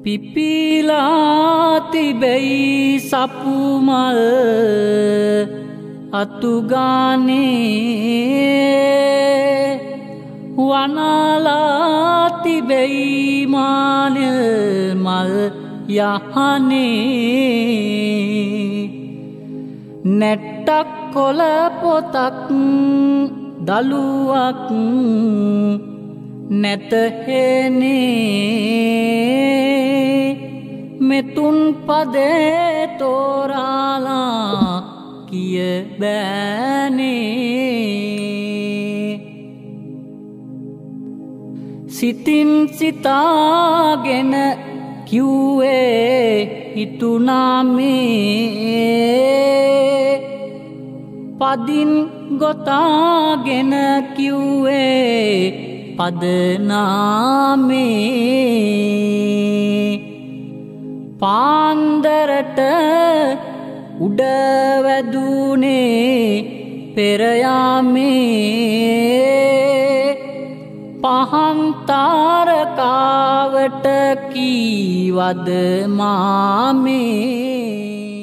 පිපිලා තිබෙයි සපුමල් අතුගානේ වනලා තිබෙයි මානෙල් මල් යහනේ නැට්ටක් කොළ පොතක් දලුවක් නැතහෙනේ මෙතුන් පදේ තෝරාලා කිය බෑනේ සිතින් සිතාගෙන කිව්වේ හිතුනාමේ පදින් ගොතාගෙන කිව්වේ පදනාමේ පාන්දරට උඩ වැදුනේ පෙරයාමේ පහන් තාරකාවට කීවද මාමේ